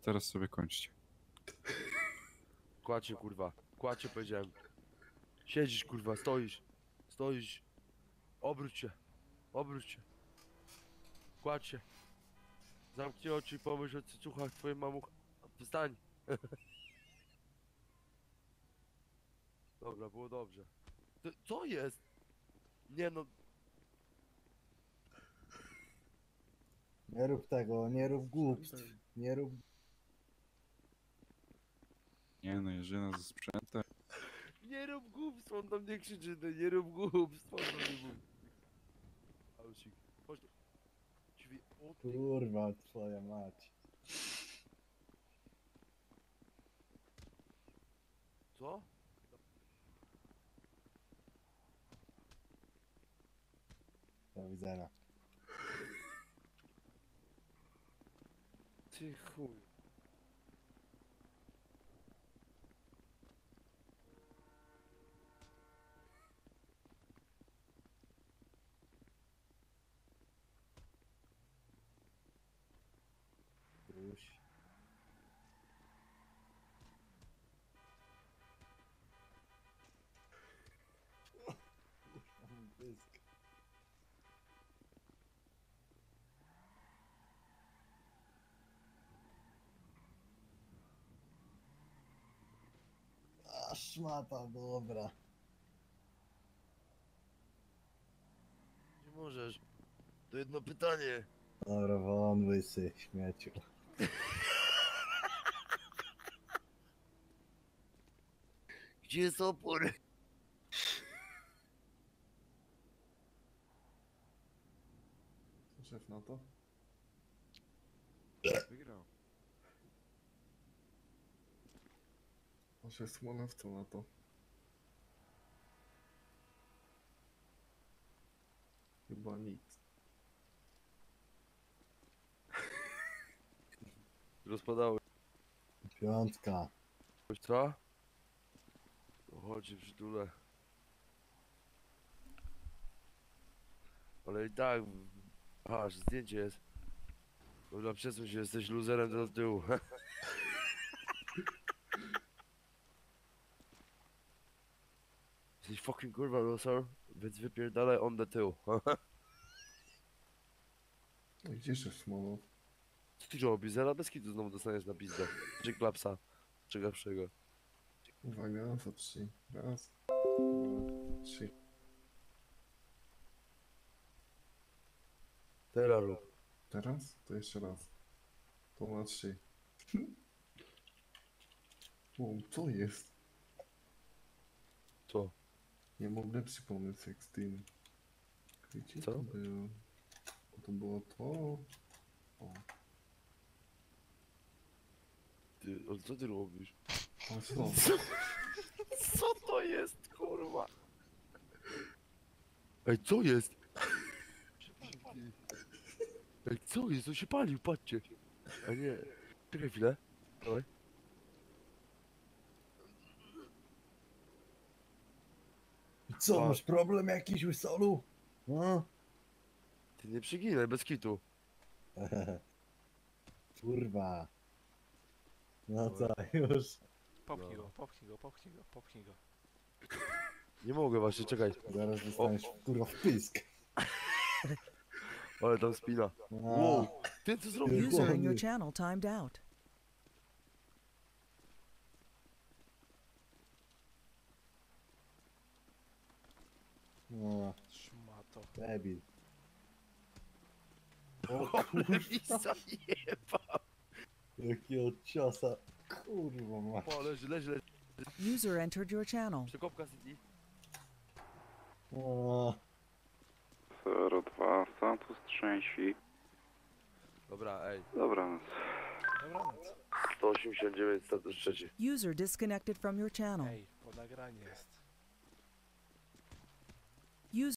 teraz sobie kończcie. Kładź się, kurwa. Kładź się, powiedziałem. Siedzisz, kurwa, stoisz. Stoisz. Obróć się. Obróć się. Kładź się. Zamknij oczy i pomyśl o cycuchach twojej mamuch. Wstań. Dobra, było dobrze. Co jest? Nie no. Nie rób tego, nie rób głupstw. Nie rób... Nie no, Jerzyna ze sprzętem. Nie rób głupstw, on tam nie krzyczy. No, nie rób głupstw, on tam nie mówi. Ausik. Chodź tu. Drzwi. O ty. Kurwa, twoja mać. Co? Do widzenia. Ty chuj. Już. Kurwa, mój pysk. A szmata, dobra. Nie możesz. To jedno pytanie. Dobra, won łysy, śmieciu. Gdzie jest opór? Co szef na to? Wygrał. A szef Smolew co na to? Chyba nic. Rozpadały. Piątka. Co? No chodź, przytulę. Ale i tak... Aha, że zdjęcie jest. Dobra, przesuń się, jesteś luzerem do tyłu. Jesteś fucking kurwa loser, więc wypierdalaj on do tyłu. No i gdzie szef Smolew? Co ty robisz? Zaraz bez kitu znowu dostaniesz na pizdę. Czy klapsa. Czy lepszego. Uwaga, za 3. Raz, 2, 3. Teraz rób. Teraz? To jeszcze raz. To na 3. O, co jest? Co? Nie mam lepszy pomysł jak z tym. Gdzie Co? to było? To było to. O, Ty, ale co ty robisz? a co? Co to jest, kurwa? Ej, co jest? Ej, co jest? On się palił, patrzcie. A nie. Czekaj chwilę. Dawaj. Co, A. masz problem jakiś, łysolu? No? Ty nie przyginaj, bez kitu. Kurwa. No co, już. Popchnij No. go, popchnij go, popchnij go, popchnij go. Nie mogę właśnie, czekaj. Zaraz dostaniesz, kurwa, w pysk. Ale tam spina. No. Wow. Ty co zrobił? User in your channel timed out. No, Szmato. debil. Ale mi zajebał. Jakiego ciosa. Kurwa, ma. O, leży, leży, leży. User entered your channel. Przekopka City. O, 02, Santos trzęsi. Dobra, ej. Dobranoc. Dobranoc. 189, status trzeci. User disconnected from your channel. Ej, po nagranie jest.